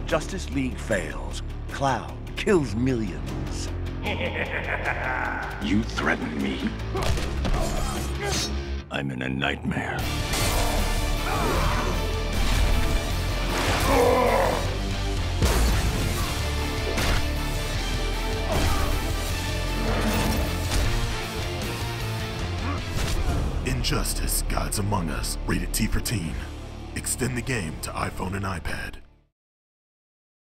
Justice League fails, Cloud kills millions. You threaten me? I'm in a nightmare. Injustice: Gods Among Us. Rated T for Teen. Extend the game to iPhone and iPad.